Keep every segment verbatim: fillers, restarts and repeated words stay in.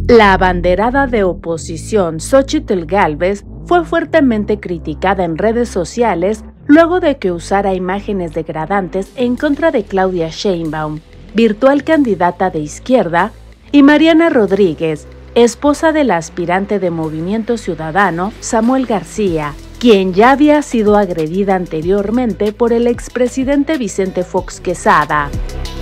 La abanderada de oposición Xóchitl Gálvez fue fuertemente criticada en redes sociales luego de que usara imágenes degradantes en contra de Claudia Sheinbaum, virtual candidata de izquierda, y Mariana Rodríguez, esposa del aspirante de Movimiento Ciudadano Samuel García, quien ya había sido agredida anteriormente por el expresidente Vicente Fox Quesada.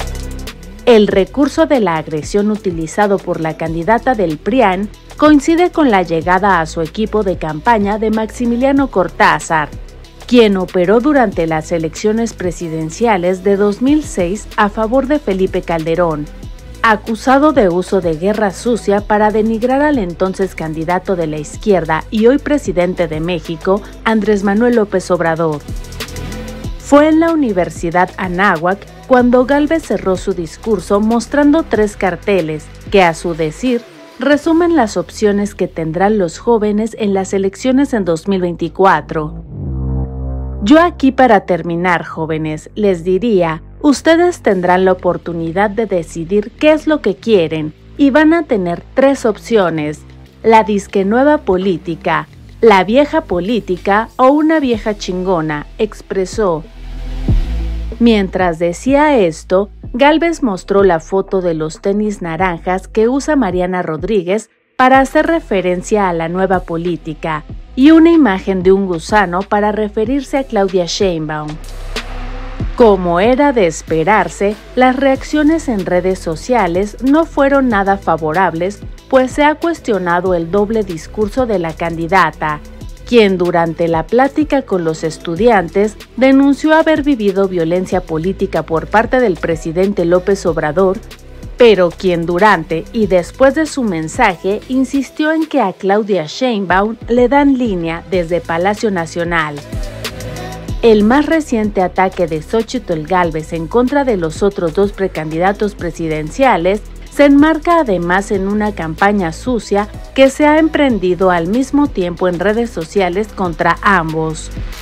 El recurso de la agresión utilizado por la candidata del P R I A N coincide con la llegada a su equipo de campaña de Maximiliano Cortázar, quien operó durante las elecciones presidenciales de dos mil seis a favor de Felipe Calderón, acusado de uso de guerra sucia para denigrar al entonces candidato de la izquierda y hoy presidente de México, Andrés Manuel López Obrador. Fue en la Universidad Anáhuac cuando Gálvez cerró su discurso mostrando tres carteles que, a su decir, resumen las opciones que tendrán los jóvenes en las elecciones en dos mil veinticuatro. Yo aquí, para terminar, jóvenes, les diría, ustedes tendrán la oportunidad de decidir qué es lo que quieren y van a tener tres opciones: la disque nueva política, la vieja política o una vieja chingona, expresó. Mientras decía esto, Gálvez mostró la foto de los tenis naranjas que usa Mariana Rodríguez para hacer referencia a la nueva política y una imagen de un gusano para referirse a Claudia Sheinbaum. Como era de esperarse, las reacciones en redes sociales no fueron nada favorables, pues se ha cuestionado el doble discurso de la candidata, quien durante la plática con los estudiantes denunció haber vivido violencia política por parte del presidente López Obrador, pero quien durante y después de su mensaje insistió en que a Claudia Sheinbaum le dan línea desde Palacio Nacional. El más reciente ataque de Xóchitl Gálvez en contra de los otros dos precandidatos presidenciales se enmarca además en una campaña sucia que se ha emprendido al mismo tiempo en redes sociales contra ambos.